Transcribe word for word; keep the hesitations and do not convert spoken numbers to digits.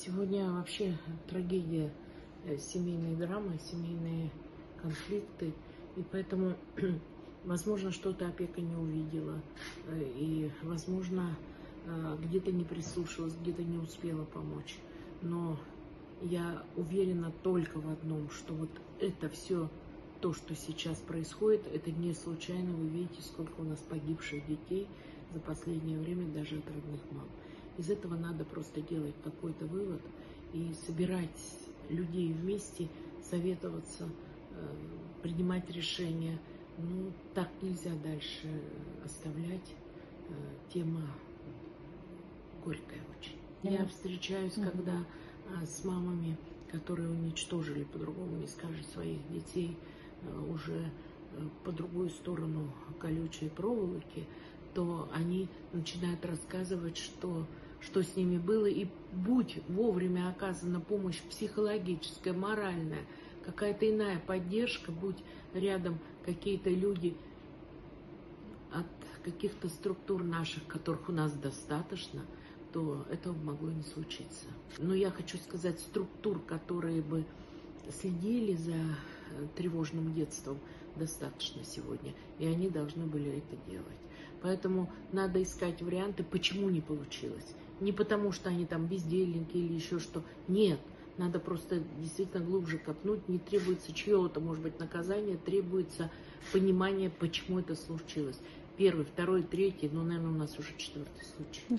Сегодня вообще трагедия, э, семейные драмы, семейные конфликты. И поэтому, возможно, что-то опека не увидела. э, И, возможно, э, где-то не прислушалась, где-то не успела помочь. Но я уверена только в одном, что вот это все, то, что сейчас происходит, это не случайно. Вы видите, сколько у нас погибших детей за последнее время даже от родных мам. Из этого надо просто делать какой-то вывод и собирать людей вместе, советоваться, э, принимать решения. Ну, так нельзя дальше оставлять. Э, Тема горькая очень. Я встречаюсь, Мгм. когда а, с мамами, которые уничтожили, по-другому не скажешь, своих детей а, уже а, по другую сторону колючей проволоки, то они начинают рассказывать, что, что с ними было. И будь вовремя оказана помощь психологическая, моральная, какая-то иная поддержка, будь рядом какие-то люди от каких-то структур наших, которых у нас достаточно, то этого могло не случиться. Но я хочу сказать, структур, которые бы следили за э, тревожным детством, достаточно сегодня, и они должны были это делать. Поэтому надо искать варианты, почему не получилось. Не потому, что они там бездельники или еще что. Нет, надо просто действительно глубже копнуть. Не требуется чьего-то, может быть, наказания, требуется понимание, почему это случилось. Первый, второй, третий, ну, наверное, у нас уже четвертый случай.